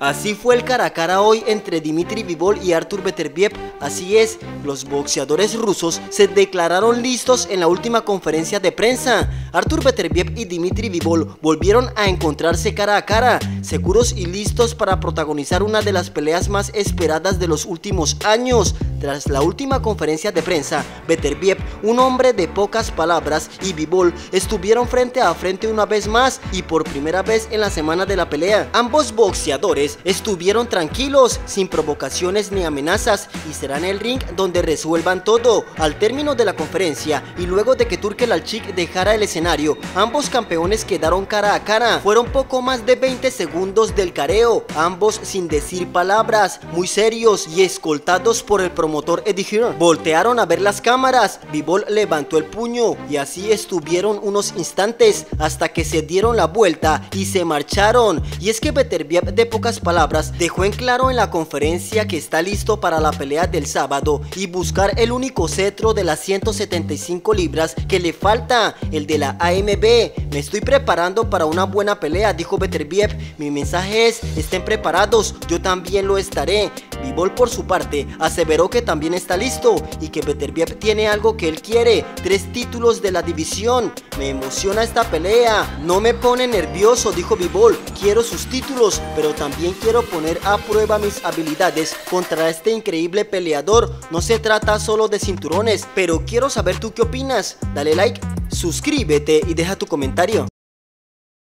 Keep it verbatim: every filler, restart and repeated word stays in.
Así fue el cara a cara hoy entre Dmitry Bivol y Artur Beterbiev. Así es, los boxeadores rusos se declararon listos en la última conferencia de prensa. Artur Beterbiev y Dmitry Bivol volvieron a encontrarse cara a cara, seguros y listos para protagonizar una de las peleas más esperadas de los últimos años. Tras la última conferencia de prensa, Beterbiev, un hombre de pocas palabras, y Bivol estuvieron frente a frente una vez más y por primera vez en la semana de la pelea. Ambos boxeadores estuvieron tranquilos, sin provocaciones ni amenazas, y será en el ring donde resuelvan todo. Al término de la conferencia y luego de que Turkel-Alchik dejara el escenario, ambos campeones quedaron cara a cara. Fueron poco más de veinte segundos del careo, ambos sin decir palabras, muy serios y escoltados por el promotor Eddie Hearn. Voltearon a ver las cámaras, Bivol levantó el puño y así estuvieron unos instantes hasta que se dieron la vuelta y se marcharon. Y es que Beterbiev, de pocas palabras, dejó en claro en la conferencia que está listo para la pelea del sábado y buscar el único cetro de las ciento setenta y cinco libras que le falta, el de la A M B. Me estoy preparando para una buena pelea, dijo Beterbiev. Mi mensaje es: estén preparados, yo también lo estaré. Bivol, por su parte, aseveró que también está listo y que Beterbiev tiene algo que él quiere: tres títulos de la división. Me emociona esta pelea, no me pone nervioso, dijo Bivol. Quiero sus títulos, pero también quiero poner a prueba mis habilidades contra este increíble peleador. No se trata solo de cinturones, pero quiero saber tú qué opinas. Dale like, suscríbete y deja tu comentario.